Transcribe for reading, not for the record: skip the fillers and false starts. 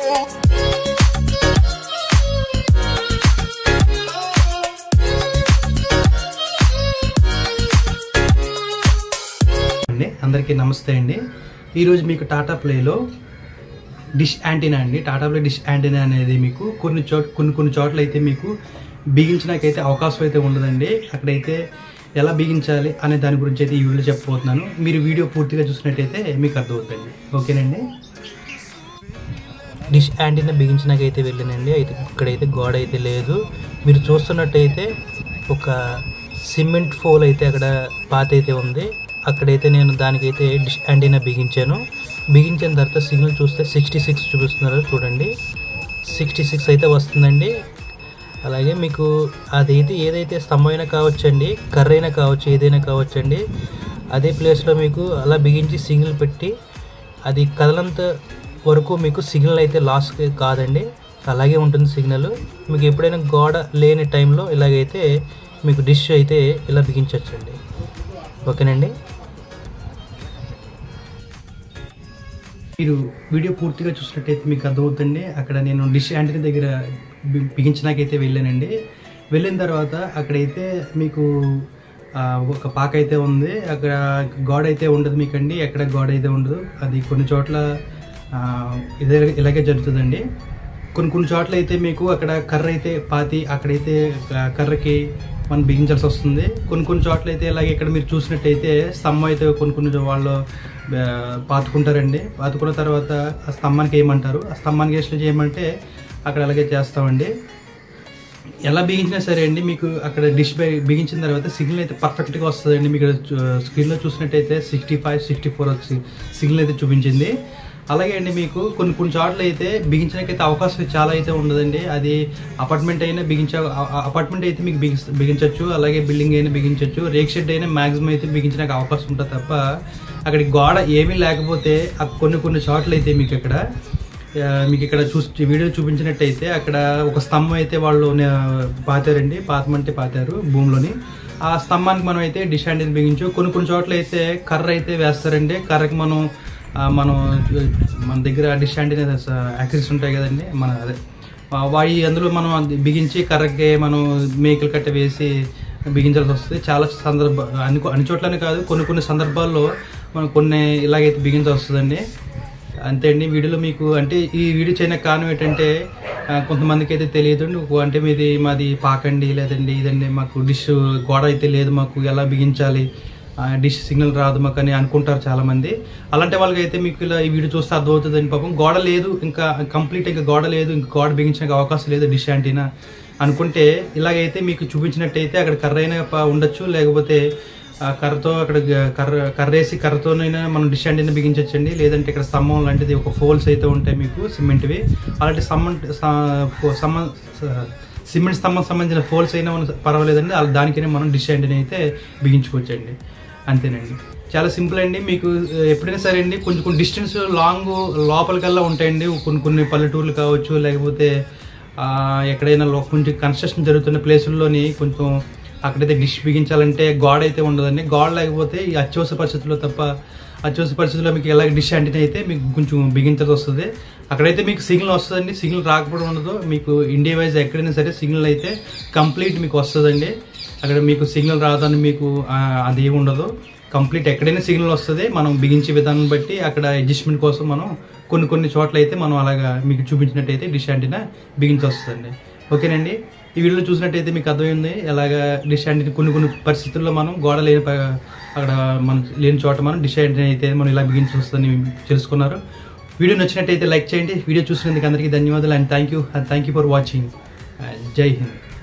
అందరికీ నమస్తే అండి. ఈరోజు మీకు టాటా ప్లేలో డిష్ యాంటీనా అండి. టాటా ప్లే డిష్ యాంటీనా అనేది మీకు కొన్ని చోట్ల అయితే మీకు బిగించడానికైతే అవకాశం అయితే ఉండదండి. అక్కడైతే ఎలా బిగించాలి అనే దాని గురించి అయితే ఈ వీడియోలో చెప్పబోతున్నాను. మీరు వీడియో పూర్తిగా చూసినట్టయితే మీకు అర్థమవుతుంది. ఓకేనండి. డిష్ యాంటీనా బిగించడానికైతే వెళ్ళానండి. అయితే ఇక్కడైతే గోడ అయితే లేదు. మీరు చూస్తున్నట్టయితే ఒక సిమెంట్ ఫోల్ అయితే అక్కడ పాత అయితే ఉంది. అక్కడైతే నేను దానికైతే డిష్ యాంటీనా బిగించాను. బిగించిన తర్వాత సిగ్నల్ చూస్తే 66 చూపిస్తున్నారు చూడండి. 66 అయితే వస్తుందండి. అలాగే మీకు అదైతే ఏదైతే స్తంభం అయినా కావచ్చండి, కర్ర అయినా కావచ్చు, ఏదైనా కావచ్చండి. అదే ప్లేస్లో మీకు అలా బిగించి సిగ్నల్ పెట్టి అది కదలంత వరకు మీకు సిగ్నల్ అయితే లాస్ కాదండి, అలాగే ఉంటుంది సిగ్నల్. మీకు ఎప్పుడైనా గోడ లేని టైంలో ఇలాగైతే మీకు డిష్ అయితే ఇలా బిగించవచ్చండి. ఓకేనండి. మీరు వీడియో పూర్తిగా చూసినట్టయితే మీకు అర్థమవుతుంది. అక్కడ నేను డిష్ యాంటీనా దగ్గర బిగించడానికైతే వెళ్ళానండి. వెళ్ళిన తర్వాత అక్కడైతే మీకు ఒక పాక అయితే ఉంది. అక్కడ గోడ అయితే ఉండదు మీకండి, ఎక్కడ గోడ అయితే ఉండదు. అది కొన్ని చోట్ల ఇలాగే జరుగుతుందండి. కొన్ని చోట్ల అయితే మీకు అక్కడ కర్ర అయితే పాతి అక్కడైతే కర్రకి మనం బిగించాల్సి వస్తుంది. కొన్ని చోట్ల అయితే ఇలాగే ఇక్కడ మీరు చూసినట్టయితే స్తంభం అయితే కొన్ని వాళ్ళు పాతుకుంటారండి. పాతుకున్న తర్వాత ఆ స్తంభానికి వేయమంటారు. ఆ స్తంభానికి వేసిన చేయమంటే అక్కడ అలాగే చేస్తామండి. ఎలా బిగించినా సరే అండి, మీకు అక్కడ డిష్ బిగించిన తర్వాత సిగ్నల్ అయితే పర్ఫెక్ట్గా వస్తుందండి. మీకు స్క్రీన్లో చూసినట్టయితే 65, 64 సిగ్నల్ అయితే చూపించింది. అలాగే అండి మీకు కొన్ని చోట్ల అయితే బిగించడానికైతే అవకాశం చాలా అయితే ఉండదండి. అది అపార్ట్మెంట్ అయినా అపార్ట్మెంట్ అయితే మీకు బిగించవచ్చు, అలాగే బిల్డింగ్ అయినా బిగించవచ్చు, రేక్ షెడ్ అయినా మ్యాక్సిమం అయితే బిగించడానికి అవకాశం ఉంటుంది తప్ప అక్కడికి గోడ ఏమీ లేకపోతే కొన్ని చోట్ల అయితే మీకు ఇక్కడ వీడియో చూపించినట్టయితే అక్కడ ఒక స్తంభం అయితే వాళ్ళు పాతారండి. పాతారు భూమిలోని. ఆ స్తంభానికి మనం అయితే డిష్ యాంటీనా బిగించు. కొన్ని చోట్ల అయితే కర్ర అయితే వేస్తారండి. కర్రకి మన దగ్గర డిష్ యాంటీనా యాక్సెస్ ఉంటాయి కదండి, అందులో మనం బిగించి కర్రకి మనం మేకలు కట్ట వేసి బిగించాల్సి వస్తుంది. చాలా అన్ని చోట్లనే కాదు, కొన్ని సందర్భాల్లో మనం ఇలాగైతే బిగించాల్సి వస్తుందండి. అంతే అండి. వీడియోలో మీకు అంటే ఈ వీడియో చేయడానికి కారణం ఏంటంటే కొంతమందికి అయితే తెలియదు, అంటే మాది పాకండి లేదండి ఇదండి, మాకు డిష్ గోడ అయితే లేదు, మాకు ఎలా బిగించాలి, డిష్ సిగ్నల్ రాదు మాకు అని అనుకుంటారు చాలామంది. అలాంటి వాళ్ళకి అయితే మీకు ఇలా ఈ వీడియో చూస్తే అర్థమవుతుందండి. పాపం గోడ లేదు, ఇంకా గోడ లేదు, ఇంకా గోడ బిగించడానికి అవకాశం లేదు డిష్ యాంటీనా అనుకుంటే ఇలాగైతే మీకు చూపించినట్టయితే అక్కడ కర్ర అయినా ఉండొచ్చు, లేకపోతే కర్రతో అక్కడ కర్రేసి కర్రతోనైనా మనం డిష్ యాంటీనా బిగించవచ్చండి. లేదంటే ఇక్కడ స్తంభం లాంటిది ఒక ఫోల్స్ అయితే ఉంటాయి మీకు సిమెంట్వి, అలాంటి సిమెంట్ స్తంభం సంబంధించిన ఫోల్స్ అయినా పర్వాలేదండి, దానికైనా మనం డిష్ యాంటీనా అయితే బిగించుకోవచ్చండి. అంతేనండి. చాలా సింపుల్ అండి. మీకు ఎప్పుడైనా సరే అండి కొంచెం డిస్టెన్స్ లాంగ్ లోపలికల్లా ఉంటాయండి. కొన్ని పల్లెటూర్లు కావచ్చు, లేకపోతే ఎక్కడైనా కొంచెం కన్స్ట్రక్షన్ జరుగుతున్న ప్లేసుల్లోని కొంచెం అక్కడైతే డిష్ బిగించాలంటే గోడ అయితే ఉండదండి. గోడ లేకపోతే ఈ అత్యవసర పరిస్థితుల్లో మీకు ఎలాగ డిష్ యాంటీనా అయితే మీకు కొంచెం బిగించాల్సి వస్తుంది. అక్కడైతే మీకు సిగ్నల్ వస్తుందండి. సిగ్నల్ రాకపోవడం ఉండదు. మీకు ఇండియా వైజ్ ఎక్కడైనా సరే సిగ్నల్ అయితే కంప్లీట్ మీకు వస్తుందండి. అక్కడ మీకు సిగ్నల్ రాదని మీకు అది ఏమి ఉండదు. కంప్లీట్ ఎక్కడైనా సిగ్నల్ వస్తుంది. మనం బిగించే విధానం బట్టి అక్కడ అడ్జస్ట్మెంట్ కోసం మనం కొన్ని చోట్ల అయితే మనం అలాగా మీకు చూపించినట్టయితే డిష్ యాంటీనా బిగించి వస్తుందండి. ఓకేనండి. ఈ వీడియోలో చూసినట్టయితే మీకు అర్థమైంది ఎలాగా డిష్ యాంటీనా కొన్ని పరిస్థితుల్లో మనం గోడ అక్కడ మనం లేని చోట మనం డిష్ యాంటీనా అయితే మనం ఇలా బిగించి వస్తుందని తెలుసుకున్నారు. వీడియో నచ్చినట్టయితే లైక్ చేయండి. వీడియో చూసినందుకు అందరికీ ధన్యవాదాలు. And thank you for watching. Jai Hind.